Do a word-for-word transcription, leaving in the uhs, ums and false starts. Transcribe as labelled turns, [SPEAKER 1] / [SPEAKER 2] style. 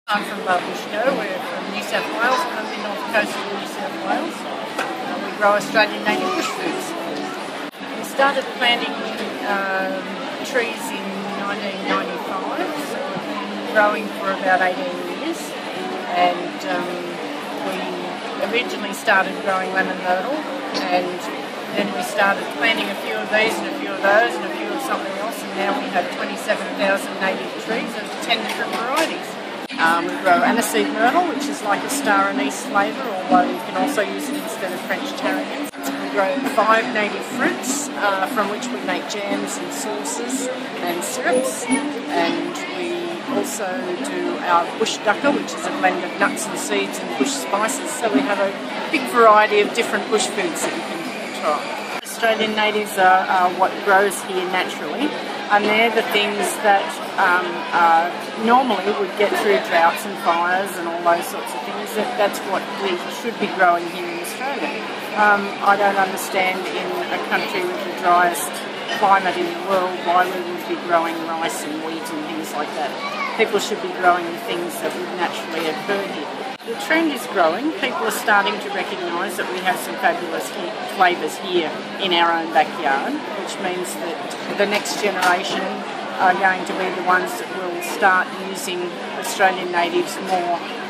[SPEAKER 1] I'm from Barlin. We're from New South Wales, and I'm the north coast of New South Wales. Uh, we grow Australian native bush foods. We started planting um, trees in nineteen ninety-five, so we've been growing for about eighteen years. And um, we originally started growing lemon myrtle, and then we started planting a few of these and a few of those and a few of something else, and now we have twenty-seven thousand native trees of ten different varieties. Um, we grow aniseed myrtle, which is like a star anise flavour, although you can also use it instead of French tarragon. We grow five native fruits, uh, from which we make jams and sauces and syrups, and we also do our bush ducker, which is a blend of nuts and seeds and bush spices, so we have a big variety of different bush foods that you can try. Australian natives are, are what grows here naturally, and they're the things that um, uh, normally would get through droughts and fires and all those sorts of things. That, that's what we should be growing here in Australia. Um, I don't understand in a country with the driest climate in the world why we would be growing rice and wheat and things like that. People should be growing the things that would naturally occur here. The trend is growing. People are starting to recognise that we have some fabulous flavours here in our own backyard, which means that the next generation are going to be the ones that will start using Australian natives more